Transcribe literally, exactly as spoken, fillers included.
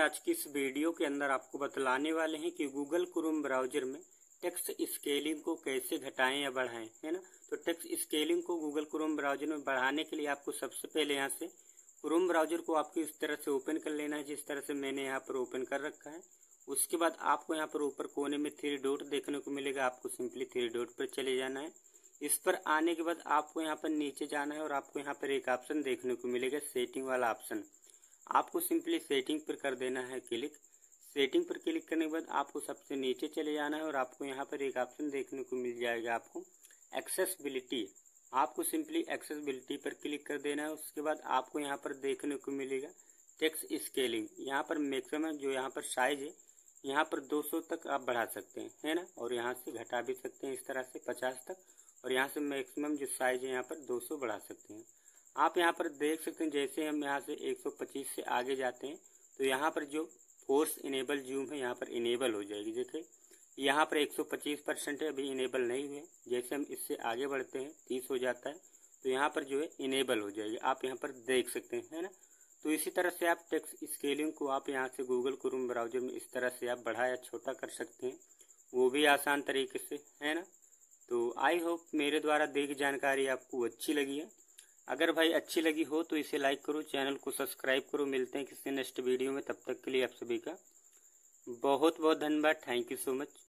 आज की इस वीडियो के अंदर आपको बतलाने वाले हैं कि गूगल क्रोम ब्राउजर में टेक्स्ट स्केलिंग को कैसे घटाएं या बढ़ाएं, है ना। तो टेक्स्ट स्केलिंग को गूगल क्रोम ब्राउजर में बढ़ाने के लिए आपको सबसे पहले यहाँ से क्रोम ब्राउजर को आपको इस तरह से ओपन कर लेना है, जिस तरह से मैंने यहाँ पर ओपन कर रखा है। उसके बाद आपको यहाँ पर ऊपर कोने में थ्री डॉट देखने को मिलेगा, आपको सिंपली थ्री डॉट पर चले जाना है। इस पर आने के बाद आपको यहाँ पर नीचे जाना है और आपको यहाँ पर एक ऑप्शन देखने को मिलेगा, सेटिंग वाला ऑप्शन। आपको सिंपली सेटिंग पर कर देना है क्लिक। सेटिंग पर क्लिक करने के बाद आपको सबसे नीचे चले जाना है और आपको यहाँ पर एक ऑप्शन देखने को मिल जाएगा, आपको एक्सेसिबिलिटी। आपको सिंपली एक्सेसिबिलिटी पर क्लिक कर देना है। उसके बाद आपको यहाँ पर देखने को मिलेगा टेक्स्ट स्केलिंग। यहाँ पर मैक्सिमम जो यहाँ पर साइज है यहाँ पर दो सौ तक आप बढ़ा सकते हैं, है ना। और यहाँ से घटा भी सकते हैं इस तरह से पचास तक, और यहाँ से मैक्सिमम जो साइज है यहाँ पर दो सौ बढ़ा सकते हैं। आप यहाँ पर देख सकते हैं जैसे हम यहाँ से एक सौ पच्चीस से आगे जाते हैं तो यहाँ पर जो फोर्स इनेबल जूम है यहाँ पर इनेबल हो जाएगी। देखिए यहाँ पर एक सौ पच्चीस परसेंट है, अभी इनेबल नहीं हुए। जैसे हम इससे आगे बढ़ते हैं तीस हो जाता है तो यहाँ पर जो है इनेबल हो जाएगी, आप यहाँ पर देख सकते हैं, है ना। तो इसी तरह से आप टेक्स्ट स्केलिंग को आप यहाँ से गूगल क्रोम ब्राउजर में इस तरह से आप बढ़ा या छोटा कर सकते हैं, वो भी आसान तरीके से, है ना। तो आई होप मेरे द्वारा दी गई जानकारी आपको अच्छी लगी है। अगर भाई अच्छी लगी हो तो इसे लाइक करो, चैनल को सब्सक्राइब करो। मिलते हैं किसी नेक्स्ट वीडियो में, तब तक के लिए आप सभी का बहुत बहुत धन्यवाद। Thank you so much.